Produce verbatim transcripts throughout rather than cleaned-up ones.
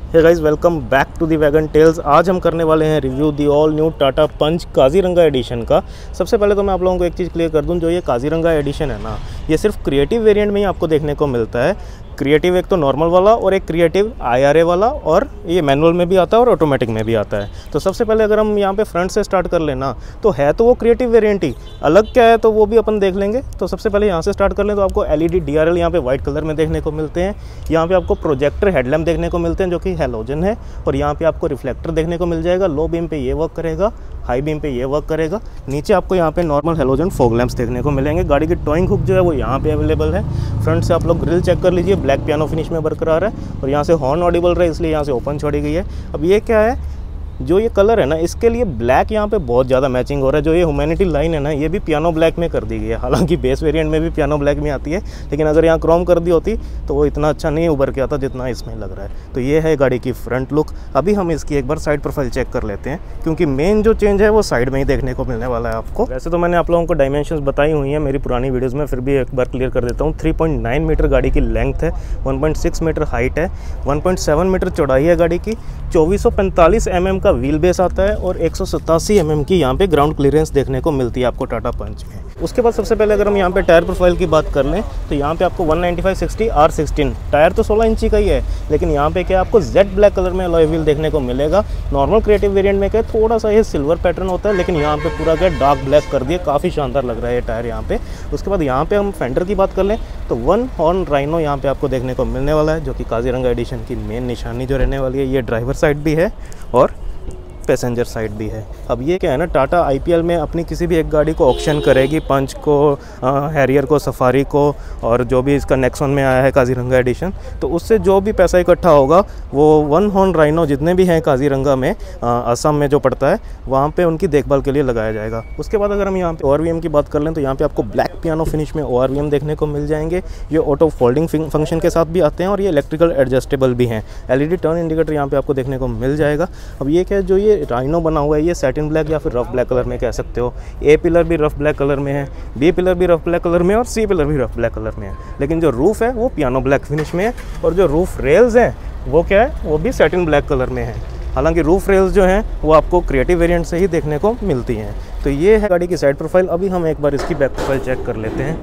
Hey guys, welcome back to the Wagon Tales. आज हम करने वाले हैं review the all new Tata Punch Kaziranga edition का। सबसे पहले तो मैं आप लोगों को एक चीज़ क्लियर कर दूं, जो ये काजीरंगा एडिशन है ना, ये सिर्फ क्रिएटिव वेरिएंट में ही आपको देखने को मिलता है। क्रिएटिव एक तो नॉर्मल वाला और एक क्रिएटिव आई आर ए वाला, और ये मैनुअल में भी आता है और ऑटोमेटिक में भी आता है। तो सबसे पहले अगर हम यहाँ पे फ्रंट से स्टार्ट कर लेना, तो है तो वो क्रिएटिव वेरिएंट ही, अलग क्या है तो वो भी अपन देख लेंगे। तो सबसे पहले यहाँ से स्टार्ट कर लें तो आपको L E D D R L यहाँ पे वाइट कलर में देखने को मिलते हैं। यहाँ पे आपको प्रोजेक्टर हेडलैम्प देखने को मिलते हैं जो कि हैलोजन है, और यहाँ पे आपको रिफ्लेक्टर देखने को मिल जाएगा। लो बीम पे ये वर्क करेगा, हाई बीम पे ये वर्क करेगा। नीचे आपको यहाँ पे नॉर्मल हेलोजन फॉग लैंप्स देखने को मिलेंगे। गाड़ी की टॉइंग हुक जो है वो यहाँ पे अवेलेबल है। फ्रंट से आप लोग ग्रिल चेक कर लीजिए, ब्लैक पियानो फिनिश में बरकरार है, और यहाँ से हॉर्न ऑडिबल रहे इसलिए यहाँ से ओपन छोड़ी गई है। अब ये क्या है, जो ये कलर है ना, इसके लिए ब्लैक यहाँ पे बहुत ज़्यादा मैचिंग हो रहा है। जो ये ह्यूमैनिटी लाइन है ना, ये भी पियानो ब्लैक में कर दी गई है। हालांकि बेस वेरिएंट में भी पियानो ब्लैक में आती है, लेकिन अगर यहाँ क्रोम कर दी होती तो वो इतना अच्छा नहीं उभर के आता जितना इसमें लग रहा है। तो ये है गाड़ी की फ्रंट लुक। अभी हम इसकी एक बार साइड प्रोफाइल चेक कर लेते हैं, क्योंकि मेन जो चेंज है वो साइड में ही देखने को मिलने वाला है आपको। वैसे तो मैंने आप लोगों को डायमेंशंस बताई हुई हैं मेरी पुरानी वीडियोज़ में, फिर भी एक बार क्लियर कर देता हूँ। थ्री पॉइंट नाइन मीटर गाड़ी की लेंथ है, one point six metre height है, वन पॉइंट सेवन मीटर चौड़ाई है गाड़ी की, चौबीस सौ पैंतालीस एम एम का व्हील बेस आता है, और एक सौ सतासी एम एम की यहाँ पे ग्राउंड क्लियरेंस देखने को मिलती है आपको टाटा पंच में। उसके बाद सबसे पहले अगर हम यहाँ पे टायर प्रोफाइल की बात कर लें तो यहाँ पे आपको one ninety five sixty R sixteen tyre तो सोलह इंची का ही है, लेकिन यहाँ पे क्या आपको जेड ब्लैक कलर में अलॉय व्हील देखने को मिलेगा। नॉर्मल क्रिएटिव वेरिएंट में क्या थोड़ा सा ये सिल्वर पैटर्न होता है, लेकिन यहाँ पे पूरा क्या डार्क ब्लैक कर दिए, काफ़ी शानदार लग रहा है ये टायर यहाँ पे। उसके बाद यहाँ पे हम फेंडर की बात कर लें तो वन हॉर्न राइनो यहाँ पे आपको देखने को मिलने वाला है, जो कि काजीरंगा एडिशन की मेन निशानी जो रहने वाली है। ये ड्राइवर साइड भी है और पैसेंजर साइड भी है। अब ये क्या है ना, टाटा आई पी एल में अपनी किसी भी एक गाड़ी को ऑक्शन करेगी, पंच को, हैरियर को, सफारी को, और जो भी इसका नेक्सॉन में आया है काजीरंगा एडिशन, तो उससे जो भी पैसा इकट्ठा होगा वो वन हॉर्न राइनो जितने भी हैं काजीरंगा में, असम में जो पड़ता है, वहाँ पे उनकी देखभाल के लिए लगाया जाएगा। उसके बाद अगर हम यहाँ पे ओ आर वी एम की बात कर लें तो यहाँ पे आपको ब्लैक पियानो फिनिश में ओ आर वी एम देखने को मिल जाएंगे। ये ऑटो फोल्डिंग फंक्शन के साथ भी आते हैं, और ये इलेक्ट्रिकल एडजस्टेबल भी हैं। L E D turn indicator यहाँ पे आपको देखने को मिल जाएगा। अब ये क्या है, जो ये राइनो बना हुआ है, ये सैटिन ब्लैक या फिर रफ ब्लैक कलर में कह सकते हो। ए पिलर भी रफ ब्लैक कलर में है, बी पिलर भी रफ ब्लैक कलर में है, और सी पिलर भी रफ ब्लैक कलर में है। लेकिन जो रूफ है वो पियानो ब्लैक फिनिश में है, और जो रूफ रेल्स हैं वो क्या है, वो भी सैटिन ब्लैक कलर में है। हालांकि रूफ रेल्स जो हैं वो आपको क्रिएटिव वेरिएंट से ही देखने को मिलती हैं। तो ये है गाड़ी की साइड प्रोफाइल। अभी हम एक बार इसकी बैक प्रोफाइल चेक कर लेते हैं।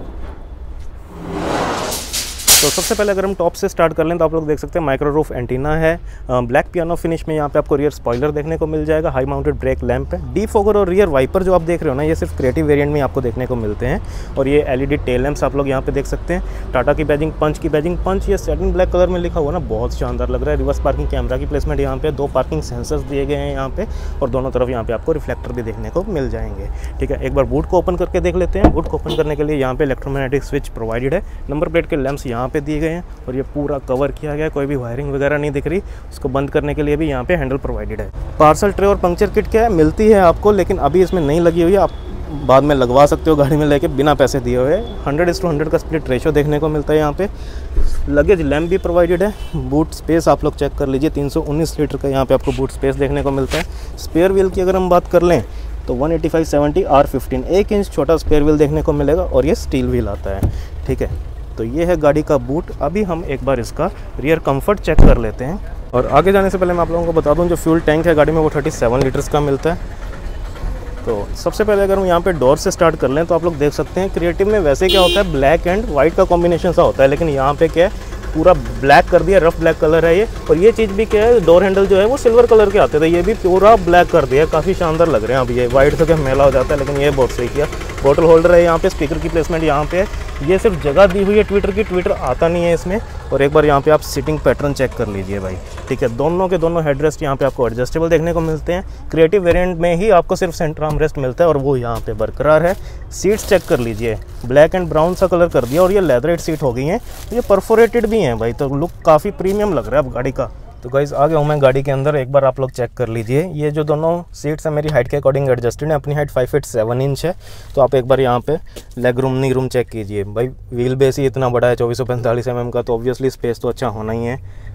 तो सबसे पहले अगर हम टॉप से स्टार्ट कर लें तो आप लोग देख सकते हैं माइक्रो रूफ एंटीना है, ब्लैक पियानो फिनिश में यहाँ पे आपको रियर स्पॉइलर देखने को मिल जाएगा, हाई माउंटेड ब्रेक लैंप है, डी फॉगर और रियर वाइपर जो आप देख रहे हो ना, ये सिर्फ क्रिएटिव वेरिएंट में आपको देखने को मिलते हैं। और ये L E D tail lamps आप लोग यहाँ पे देख सकते हैं। टाटा की बैजिंग पंच की बैजिंग पंच, ये सैटिन ब्लैक कलर में लिखा हुआ ना, बहुत शानदार लग रहा है। रिवर्स पार्किंग कैमरा की प्लेसमेंट यहाँ पे, दो पार्किंग सेंसर्स दिए गए हैं यहाँ पे, और दोनों तरफ यहाँ पे आपको रिफ्लेक्टर भी देखने को मिल जाएंगे। ठीक है, एक बार बूट को ओपन करके देख लेते हैं। बूट को ओपन करने के लिए यहाँ पे इलेक्ट्रोमैग्नेटिक स्विच प्रोवाइडेड है, नंबर प्लेट के लैंप्स यहाँ पे दिए गए हैं, और ये पूरा कवर किया गया है, कोई भी वायरिंग वगैरह नहीं दिख रही। उसको बंद करने के लिए भी यहाँ पे हैंडल प्रोवाइडेड है। पार्सल ट्रे और पंक्चर किट क्या है, मिलती है आपको, लेकिन अभी इसमें नहीं लगी हुई है, आप बाद में लगवा सकते हो गाड़ी में लेके बिना पैसे दिए हुए। हंड्रेड इस टू हंड्रेड का स्प्लिट रेशो देखने को मिलता है यहाँ पे। लगेज लैम्प भी प्रोवाइडेड है। बूट स्पेस आप लोग चेक कर लीजिए, तीन सौ उन्नीस लीटर का यहाँ पे आपको बूट स्पेस देखने को मिलता है। स्पेयर व्हील की अगर हम बात कर लें तो one eighty five seventy R fifteen एक इंच छोटा स्पेयर व्हील देखने को मिलेगा, और ये स्टील व्हील आता है। ठीक है, तो ये है गाड़ी का बूट। अभी हम एक बार इसका रियर कंफर्ट चेक कर लेते हैं। और आगे जाने से पहले मैं आप लोगों को बता दूं, जो फ्यूल टैंक है गाड़ी में वो थर्टी सेवन लीटर्स का मिलता है। तो सबसे पहले अगर हम यहाँ पे डोर से स्टार्ट कर लें तो आप लोग देख सकते हैं, क्रिएटिव में वैसे क्या होता है, ब्लैक एंड वाइट का कॉम्बिनेशन सा होता है, लेकिन यहाँ पे क्या है, पूरा ब्लैक कर दिया, रफ ब्लैक कलर है ये। और ये चीज़ भी क्या है, डोर हैंडल जो है वो सिल्वर कलर के आते थे, ये भी पूरा ब्लैक कर दिया, काफ़ी शानदार लग रहे हैं। अब ये वाइट से क्या मेला हो जाता है, लेकिन ये बहुत सही किया। बोतल होल्डर है यहाँ पे, स्पीकर की प्लेसमेंट यहाँ पे है। ये सिर्फ जगह दी हुई है ट्विटर की, ट्विटर आता नहीं है इसमें। और एक बार यहाँ पे आप सीटिंग पैटर्न चेक कर लीजिए भाई। ठीक है, दोनों के दोनों हेडरेस्ट यहाँ पे आपको एडजस्टेबल देखने को मिलते हैं। क्रिएटिव वेरिएंट में ही आपको सिर्फ सेंटर आर्म रेस्ट मिलता है, और वो यहाँ पे बरकरार है। सीट्स चेक कर लीजिए, ब्लैक एंड ब्राउन सा कलर कर दिया, और ये लेदरेट सीट हो गई हैं, ये परफोरेटेड भी हैं भाई, तो लुक काफ़ी प्रीमियम लग रहा है अब गाड़ी का। तो गाइस आ गया हूँ मैं गाड़ी के अंदर, एक बार आप लोग चेक कर लीजिए। ये जो दोनों सीट्स हैं मेरी हाइट के अकॉर्डिंग एडजस्टेड है, अपनी height five feet seven inch है। तो आप एक बार यहाँ पे leg room knee room check कीजिए भाई, व्हील बेस ही इतना बड़ा है, चौबीस सौ पैंतालीस एम एम का, तो ऑब्वियसली स्पेस तो अच्छा होना ही है।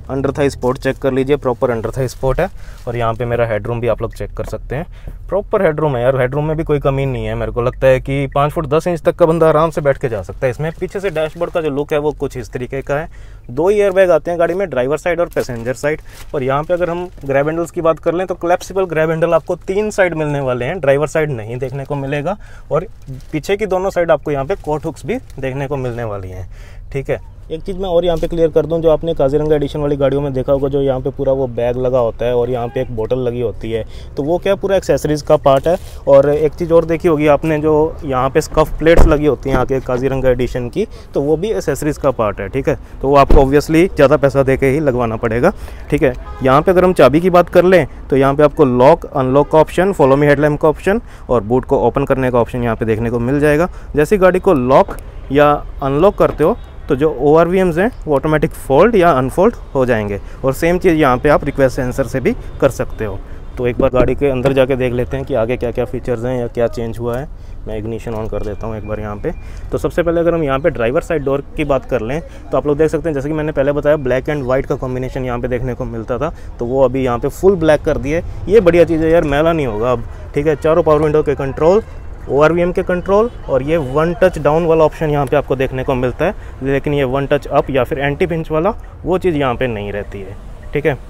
अंडर थाई स्पोर्ट चेक कर लीजिए, प्रॉपर अंडर थाई स्पोर्ट है। और यहाँ पे मेरा हेडरूम भी आप लोग चेक कर सकते हैं, प्रॉपर हेडरूम है यार, हेडरूम में भी कोई कमी नहीं है। मेरे को लगता है कि पाँच फुट दस इंच तक का बंदा आराम से बैठ के जा सकता है इसमें। पीछे से डैशबोर्ड का जो लुक है वो कुछ इस तरीके का है। दो ही एयरबैग आते हैं गाड़ी में, ड्राइवर साइड और पैसेंजर साइड। और यहाँ पे अगर हम ग्रैब हैंडल्स की बात कर लें तो क्लैप्सिबल ग्रैब हैंडल आपको तीन साइड मिलने वाले हैं, ड्राइवर साइड नहीं देखने को मिलेगा। और पीछे की दोनों साइड आपको यहाँ पे कोट हुक्स भी देखने को मिलने वाली हैं, ठीक है। एक चीज़ मैं और यहाँ पे क्लियर कर दूँ, जो आपने काजीरंगा एडिशन वाली गाड़ियों में देखा होगा, जो यहाँ पे पूरा वो बैग लगा होता है और यहाँ पे एक बोतल लगी होती है, तो वो क्या पूरा एक्सेसरीज़ का पार्ट है। और एक चीज़ और देखी होगी आपने, जो यहाँ पे स्कफ प्लेट्स लगी होती हैं आके काजीरंगा एडिशन की, तो वो भी एक्सेसरीज़ का पार्ट है, ठीक है। तो वो आपको ऑब्वियसली ज़्यादा पैसा दे के ही लगवाना पड़ेगा, ठीक है। यहाँ पर अगर हम चाबी की बात कर लें तो यहाँ पर आपको लॉक अनलॉक का ऑप्शन, फॉलो मी हेडलैम्प का ऑप्शन और बूट को ओपन करने का ऑप्शन यहाँ पर देखने को मिल जाएगा। जैसे गाड़ी को लॉक या अनलॉक करते हो तो जो ओ आर वी एम्स हैं वो ऑटोमेटिक फोल्ड या अनफोल्ड हो जाएंगे। और सेम चीज़ यहाँ पे आप रिक्वेस्ट सेंसर से भी कर सकते हो। तो एक बार गाड़ी के अंदर जाके देख लेते हैं कि आगे क्या क्या फीचर्स हैं या क्या चेंज हुआ है। मैं इग्निशन ऑन कर देता हूँ एक बार यहाँ पे। तो सबसे पहले अगर हम यहाँ पे ड्राइवर साइड डोर की बात कर लें तो आप लोग देख सकते हैं, जैसे कि मैंने पहले बताया ब्लैक एंड वाइट का कॉम्बिनेशन यहाँ पे देखने को मिलता था, तो वो अभी यहाँ पे फुल ब्लैक कर दिए। ये बढ़िया चीज़ है यार, मैला नहीं होगा अब, ठीक है। चारों पावर विंडो के control, O R V M के कंट्रोल और ये वन टच डाउन वाला ऑप्शन यहाँ पे आपको देखने को मिलता है, लेकिन ये वन टच अप या फिर एंटी पिंच वाला वो चीज़ यहाँ पे नहीं रहती है, ठीक है।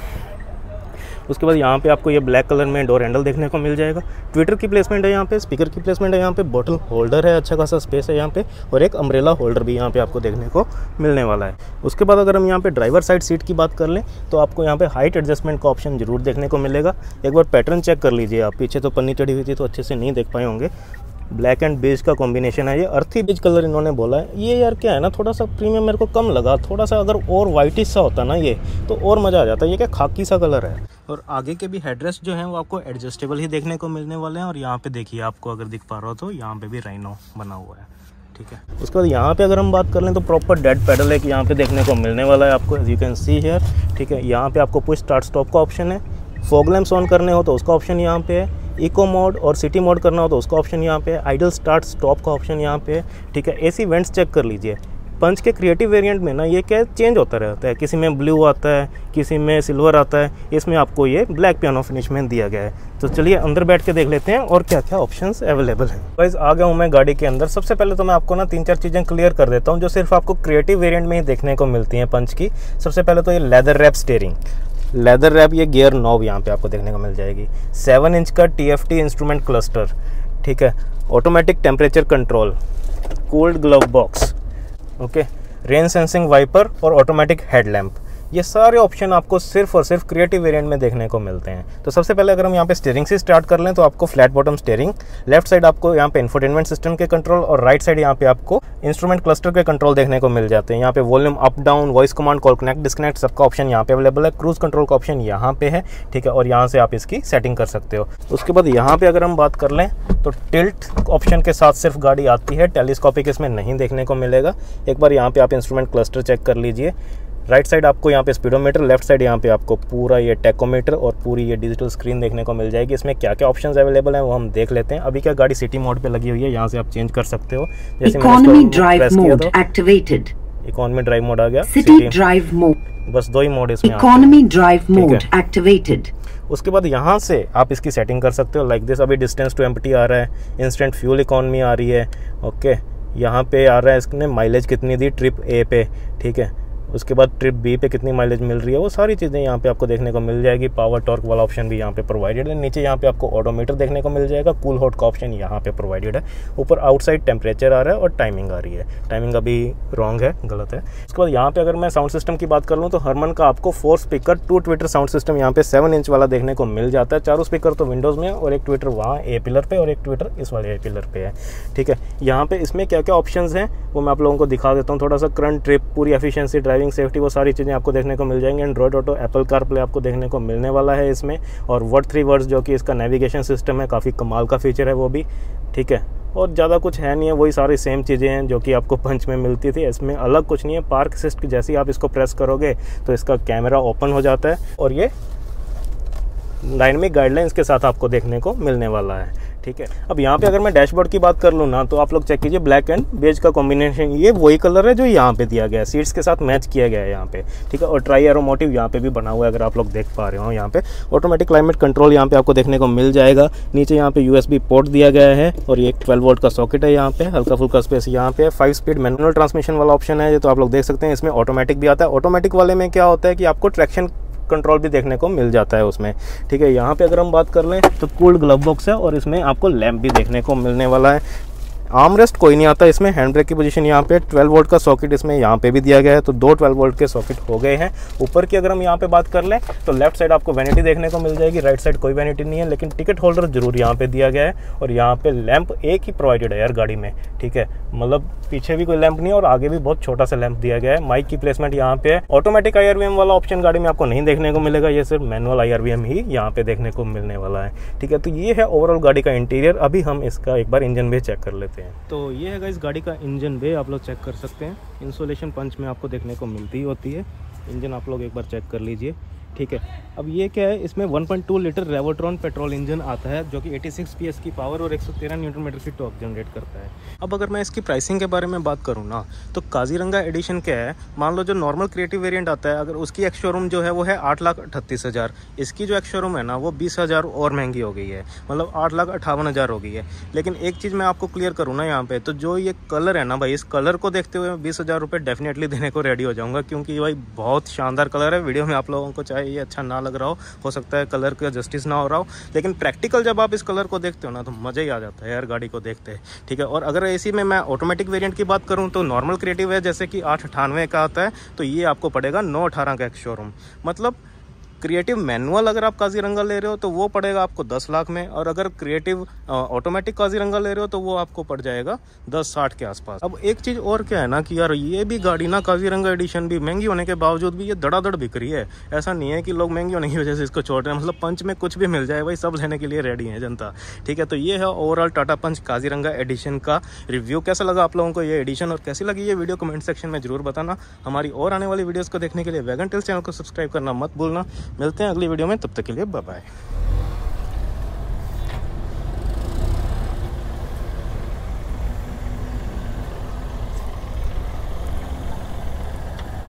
उसके बाद यहाँ पे आपको ये ब्लैक कलर में डोर हैंडल देखने को मिल जाएगा। ट्विटर की प्लेसमेंट है यहाँ पे, स्पीकर की प्लेसमेंट है यहाँ पे, बॉटल होल्डर है, अच्छा खासा स्पेस है यहाँ पे, और एक अम्ब्रेला होल्डर भी यहाँ पे आपको देखने को मिलने वाला है। उसके बाद अगर हम यहाँ पे ड्राइवर साइड सीट की बात कर लें तो आपको यहाँ पे हाइट एडजस्टमेंट का ऑप्शन जरूर देखने को मिलेगा। एक बार पैटर्न चेक कर लीजिए आप, पीछे तो पन्नी चढ़ी हुई थी तो अच्छे से नहीं देख पाए होंगे। ब्लैक एंड बेज का कॉम्बिनेशन है, ये अर्थी बेज कलर इन्होंने बोला है। ये यार क्या है ना, थोड़ा सा प्रीमियम मेरे को कम लगा, थोड़ा सा अगर और वाइटिश सा होता ना ये तो और मज़ा आ जाता है। ये क्या खाकी सा कलर है। और आगे के भी हेडरेस्ट जो हैं वो आपको एडजस्टेबल ही देखने को मिलने वाले हैं। और यहाँ पे देखिए, आपको अगर दिख पा रहा हो तो यहाँ पे भी राइनो बना हुआ है, ठीक है। उसके बाद यहाँ पे अगर हम बात कर लें तो प्रॉपर डेड पैडल एक यहाँ पे देखने को मिलने वाला है आपको, as you can see here, ठीक है। यहाँ पे आपको पुश स्टार्ट स्टॉप का ऑप्शन है, फॉग लैंप्स ऑन करने हो तो उसका ऑप्शन यहाँ पे है, इको मोड और सिटी मोड करना हो तो उसका ऑप्शन यहाँ पे है, आइडल स्टार्ट स्टॉप का ऑप्शन यहाँ पे है, ठीक है। एसी वेंट्स चेक कर लीजिए। पंच के क्रिएटिव वेरिएंट में ना ये क्या चेंज होता रहता है, किसी में ब्लू आता है, किसी में सिल्वर आता है, इसमें आपको ये ब्लैक पियानो फिनिश में दिया गया है। तो चलिए अंदर बैठ के देख लेते हैं और क्या क्या ऑप्शंस अवेलेबल हैं। गाइस आ गया हूँ मैं गाड़ी के अंदर। सबसे पहले तो मैं आपको ना तीन चार चीज़ें क्लियर कर देता हूँ जो सिर्फ आपको क्रिएटिव वेरिएंट में ही देखने को मिलती हैं पंच की। सबसे पहले तो ये leather wrap steering, leather wrap ये गियर नॉब यहाँ पे आपको देखने को मिल जाएगी। सेवन इंच का T F T instrument cluster, ठीक है। Automatic temperature control, cooled glove box, okay, rain sensing wiper और ऑटोमेटिक हेडलैम्प, ये सारे ऑप्शन आपको सिर्फ और सिर्फ क्रिएटिव वेरिएंट में देखने को मिलते हैं। तो सबसे पहले अगर हम यहाँ पे स्टीयरिंग से स्टार्ट कर लें तो आपको flat bottom steering, left side आपको यहाँ पे इंफोटेनमेंट सिस्टम के कंट्रोल और राइट साइड यहाँ पे आपको इंस्ट्रूमेंट क्लस्टर के कंट्रोल देखने को मिल जाते हैं। यहाँ पे volume up down, voice command, call connect disconnect सबका ऑप्शन यहाँ पे अवेलेबल है। क्रूज कंट्रोल का ऑप्शन यहाँ पे है, ठीक है, और यहाँ से आप इसकी सेटिंग कर सकते हो। उसके बाद यहाँ पे अगर हम बात कर लें तो टिल्ट ऑप्शन के साथ सिर्फ गाड़ी आती है, टेलीस्कोपिक इसमें नहीं देखने को मिलेगा। एक बार यहाँ पे आप इंस्ट्रूमेंट क्लस्टर चेक कर लीजिए। राइट साइड आपको यहाँ पे स्पीडोमीटर, लेफ्ट साइड यहाँ पे आपको पूरा ये टेकोमीटर और पूरी ये डिजिटल स्क्रीन देखने को मिल जाएगी। इसमें क्या क्या ऑप्शंस अवेलेबल हैं वो हम देख लेते हैं। अभी क्या गाड़ी सिटी मोड पे लगी हुई है, यहाँ से आप चेंज कर सकते हो। जैसे economy drive mode activated, economy drive mode आ गया, सिटी ड्राइव मोड, बस दो ही मोड इसमें। Economy drive mode activated. उसके बाद यहाँ से आप इसकी सेटिंग कर सकते हो लाइक दिस। अभी डिस्टेंस टू एम्प्टी आ रहा है, इंस्टेंट फ्यूल इकोनॉमी आ रही है, ओके। यहाँ पे आ रहा है इसने माइलेज कितनी दी ट्रिप ए पे, ठीक है। उसके बाद ट्रिप बी पे कितनी माइलेज मिल रही है, वो सारी चीज़ें यहाँ पे आपको देखने को मिल जाएगी। पावर टॉर्क वाला ऑप्शन भी यहाँ पे प्रोवाइडेड है। नीचे यहाँ पे आपको ऑडोमीटर देखने को मिल जाएगा, कूल हॉट का ऑप्शन यहाँ पे प्रोवाइडेड है। ऊपर आउटसाइड टेम्परेचर आ रहा है और टाइमिंग आ रही है। टाइमिंग अभी रॉन्ग है, गलत है। उसके बाद यहाँ पे अगर मैं साउंड सिस्टम की बात कर लूँ तो हरमन का आपको four speaker two tweeter sound system यहाँ पे सेवन इंच वाला देखने को मिल जाता है। चारों स्पीकर तो विंडोज़ में और एक ट्विटर वहाँ ए पिलर पे और एक ट्विटर इस वाले ए पिलर पे है, ठीक है। यहाँ पे इसमें क्या क्या ऑप्शंस हैं वो मैं आप लोगों को दिखा देता हूँ थोड़ा सा। करंट ट्रिप, पूरी एफिशिएंसी, ड्राइविंग सेफ्टी, वो सारी चीज़ें आपको देखने को मिल जाएंगे। Android Auto, Apple CarPlay आपको देखने को मिलने वाला है इसमें। और वर्ड थ्री वर्ड्स जो कि इसका नेविगेशन सिस्टम है, काफ़ी कमाल का फीचर है वो भी, ठीक है। और ज़्यादा कुछ है नहीं है, वही सारी सेम चीज़ें हैं जो कि आपको पंच में मिलती थी। इसमें अलग कुछ नहीं है। पार्क असिस्ट की जैसे ही आप इसको प्रेस करोगे तो इसका कैमरा ओपन हो जाता है और ये डायनेमिक गाइडलाइंस के साथ आपको देखने को मिलने वाला है, ठीक है। अब यहाँ पे अगर मैं डैशबोर्ड की बात कर लूँ ना, तो आप लोग चेक कीजिए, ब्लैक एंड बेज का कॉम्बिनेशन, ये वही कलर है जो यहाँ पे दिया गया है, सीट्स के साथ मैच किया गया है यहाँ पे, ठीक है। और ट्राई एरो मोटिव यहाँ पे भी बना हुआ है, अगर आप लोग देख पा रहे हो। यहाँ पे ऑटोमेटिक क्लाइमेट कंट्रोल यहाँ पे आपको देखने को मिल जाएगा। नीचे यहाँ पे यूएसबी पोर्ट दिया गया है और ये एक ट्वेल्व वोल्ट का सॉकेट है। यहाँ पे हल्का फुल्का स्पेस यहाँ पे फाइव स्पीड मैनुअल ट्रांसमिशन वाला ऑप्शन है, ये तो आप लोग देख सकते हैं। इसमें ऑटोमेटिक भी आता है। ऑटोमेटिक वाले में क्या होता है कि आपको ट्रैक्शन कंट्रोल भी देखने को मिल जाता है उसमें, ठीक है। यहाँ पे अगर हम बात कर लें तो कूल्ड ग्लव बॉक्स है और इसमें आपको लैंप भी देखने को मिलने वाला है। आर्मरेस्ट कोई नहीं आता इसमें। हैंड ब्रेक की पोजीशन यहाँ पे, ट्वेल्व वोल्ट का सॉकेट इसमें यहाँ पे भी दिया गया है, तो दो ट्वेल्व वोल्ट के सॉकेट हो गए हैं। ऊपर की अगर हम यहाँ पे बात कर लें तो लेफ्ट साइड आपको वैनिटी देखने को मिल जाएगी, राइट साइड कोई वैनिटी नहीं है, लेकिन टिकट होल्डर जरूर यहाँ पे दिया गया है। और यहाँ पे लैंप एक ही प्रोवाइडेड है यार गाड़ी में, ठीक है, मतलब पीछे भी कोई लैंप नहीं है और आगे भी बहुत छोटा सा लैंप दिया गया है। माइक की प्लेसमेंट यहाँ पे है। Automatic I R V M वाला ऑप्शन गाड़ी में आपको नहीं देखने को मिलेगा, ये सिर्फ manual I R V M ही यहाँ पे देखने को मिलने वाला है, ठीक है। तो ये है ओवरऑल गाड़ी का इंटीरियर। अभी हम इसका एक बार इंजन भी चेक कर लेते हैं। तो ये है इस गाड़ी का इंजन बे, आप लोग चेक कर सकते हैं। इंसुलेशन पंच में आपको देखने को मिलती होती है। इंजन आप लोग एक बार चेक कर लीजिए, ठीक है। अब ये क्या है, इसमें one point two litre Revotron petrol engine आता है जो कि छियासी पीएस की पावर और एक सौ तेरह न्यूटन मीटर की टॉर्क जनरेट करता है। अब अगर मैं इसकी प्राइसिंग के बारे में बात करूँ ना, तो काजीरंगा एडिशन क्या है, मान लो जो नॉर्मल क्रिएटिव वेरिएंट आता है, अगर उसकी एक्स शोरूम जो है वो है आठ लाख अट्ठतीस हज़ार, इसकी जो एक्स शोरूम है ना वो बीस हज़ार और महंगी हो गई है, मतलब आठ लाख अट्ठावन हज़ार हो गई है। लेकिन एक चीज़ मैं आपको क्लियर करूँ ना यहाँ पे, तो जो ये कलर है ना भाई, इस कलर को देखते हुए बीस हज़ार रुपये डेफिनेटली देने को रेडी हो जाऊँगा, क्योंकि भाई बहुत शानदार कलर है। वीडियो में आप लोगों को चाहे ये अच्छा ना लग रहा हो हो सकता है कलर का जस्टिस ना हो रहा हो, लेकिन प्रैक्टिकल जब आप इस कलर को देखते हो ना तो मज़ा ही आ जाता है यार गाड़ी को देखते हैं, ठीक है। और अगर इसी में मैं ऑटोमेटिक वेरिएंट की बात करूं तो नॉर्मल क्रिएटिव है जैसे कि आठ अठानवे का आता है, तो ये आपको पड़ेगा नौ अठारह का एक शोरूम। मतलब क्रिएटिव मैनुअल अगर आप काजीरंगा ले रहे हो तो वो पड़ेगा आपको दस लाख में, और अगर क्रिएटिव ऑटोमेटिक काजीरंगा ले रहे हो तो वो आपको पड़ जाएगा दस साठ के आसपास। अब एक चीज़ और क्या है ना कि यार ये भी गाड़ी ना, काजीरंगा एडिशन भी महंगी होने के बावजूद भी ये धड़ाधड़ बिक रही है। ऐसा नहीं है कि लोग महंगी होने की वजह से इसको छोड़ रहे हैं, मतलब पंच में कुछ भी मिल जाए भाई, सब लेने के लिए रेडी है जनता, ठीक है। तो ये है overall Tata Punch Kaziranga edition का रिव्यू। कैसा लगा आप लोगों को ये एडिशन और कैसी लगी ये वीडियो, कमेंट सेक्शन में जरूर बताना। हमारी और आने वाली वीडियोज़ को देखने के लिए वैगन टेल्स चैनल को सब्सक्राइब करना मत भूलना। मिलते हैं अगली वीडियो में, तब तक के लिए बाय बाय।